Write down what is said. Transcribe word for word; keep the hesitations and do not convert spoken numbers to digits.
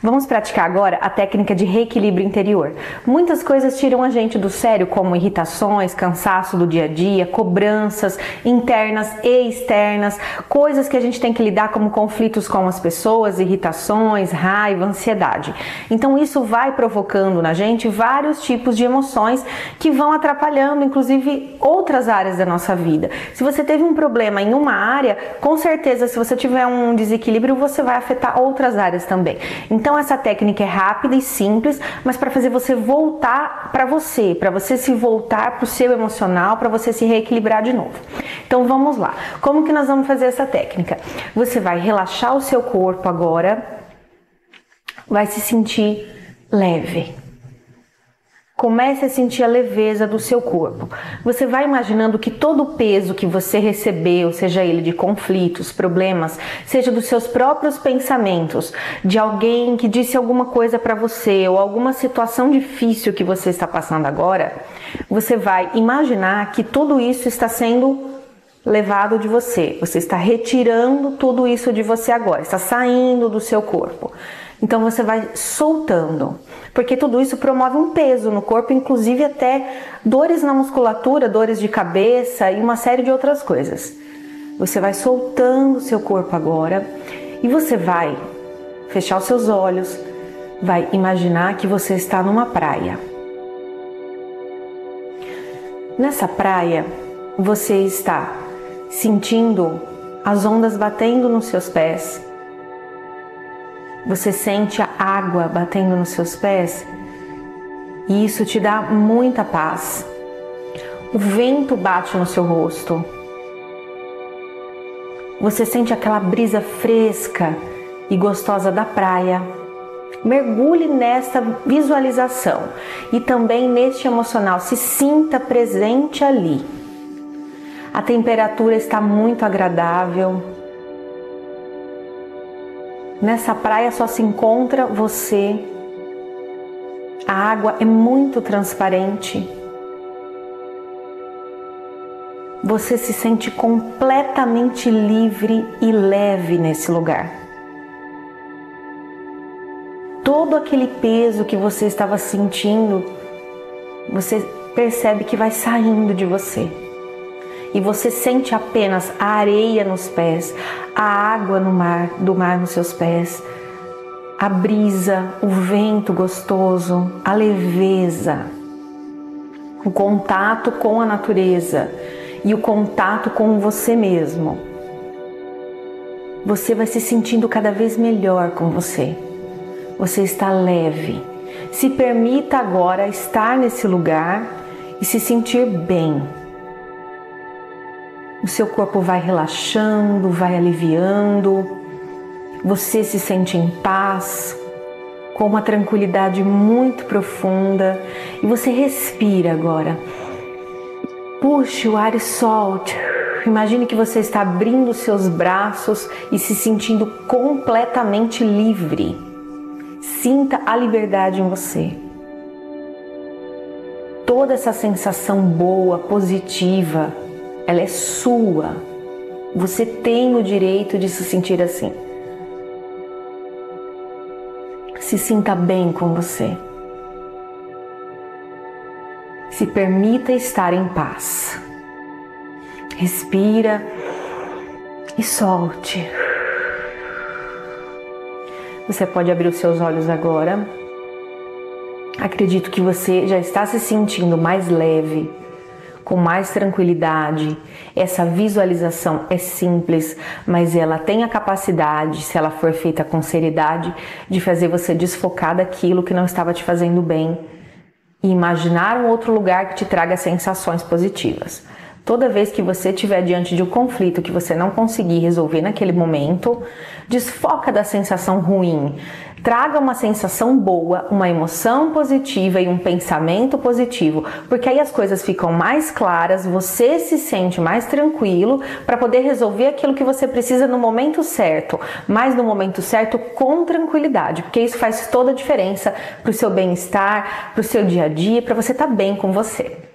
Vamos praticar agora a técnica de reequilíbrio interior. Muitas coisas tiram a gente do sério, como irritações, cansaço do dia a dia, cobranças internas e externas, coisas que a gente tem que lidar como conflitos com as pessoas, irritações, raiva, ansiedade. Então isso vai provocando na gente vários tipos de emoções que vão atrapalhando, inclusive, outras áreas da nossa vida. Se você teve um problema em uma área, com certeza, se você tiver um desequilíbrio, você vai afetar outras áreas também. Então essa técnica é rápida e simples, mas para fazer você voltar para você, para você se voltar para o seu emocional, para você se reequilibrar de novo. Então vamos lá. Como que nós vamos fazer essa técnica? Você vai relaxar o seu corpo agora, vai se sentir leve. Comece a sentir a leveza do seu corpo. Você vai imaginando que todo o peso que você recebeu, seja ele de conflitos, problemas, seja dos seus próprios pensamentos, de alguém que disse alguma coisa para você ou alguma situação difícil que você está passando agora, você vai imaginar que tudo isso está sendo levado de você. Você está retirando tudo isso de você agora, está saindo do seu corpo. Então você vai soltando, porque tudo isso promove um peso no corpo, inclusive até dores na musculatura, dores de cabeça e uma série de outras coisas. Você vai soltando o seu corpo agora e você vai fechar os seus olhos, vai imaginar que você está numa praia. Nessa praia, você está sentindo as ondas batendo nos seus pés. Você sente a água batendo nos seus pés e isso te dá muita paz. O vento bate no seu rosto. Você sente aquela brisa fresca e gostosa da praia. Mergulhe nesta visualização e também neste emocional. Se sinta presente ali. A temperatura está muito agradável. Nessa praia só se encontra você. A água é muito transparente. Você se sente completamente livre e leve nesse lugar. Todo aquele peso que você estava sentindo, você percebe que vai saindo de você. E você sente apenas a areia nos pés, a água no mar, do mar nos seus pés, a brisa, o vento gostoso, a leveza, o contato com a natureza e o contato com você mesmo. Você vai se sentindo cada vez melhor com você. Você está leve. Se permita agora estar nesse lugar e se sentir bem. O seu corpo vai relaxando, vai aliviando, você se sente em paz, com uma tranquilidade muito profunda e você respira agora. Puxe o ar e solte. Imagine que você está abrindo seus braços e se sentindo completamente livre. Sinta a liberdade em você. Toda essa sensação boa, positiva, ela é sua. Você tem o direito de se sentir assim. Se sinta bem com você. Se permita estar em paz. Respira e solte. Você pode abrir os seus olhos agora. Acredito que você já está se sentindo mais leve, com mais tranquilidade. Essa visualização é simples, mas ela tem a capacidade, se ela for feita com seriedade, de fazer você desfocar daquilo que não estava te fazendo bem e imaginar um outro lugar que te traga sensações positivas. Toda vez que você estiver diante de um conflito que você não conseguir resolver naquele momento, desfoca da sensação ruim. Traga uma sensação boa, uma emoção positiva e um pensamento positivo, porque aí as coisas ficam mais claras, você se sente mais tranquilo para poder resolver aquilo que você precisa no momento certo, mas no momento certo com tranquilidade, porque isso faz toda a diferença para o seu bem-estar, para o seu dia a dia, para você estar bem com você.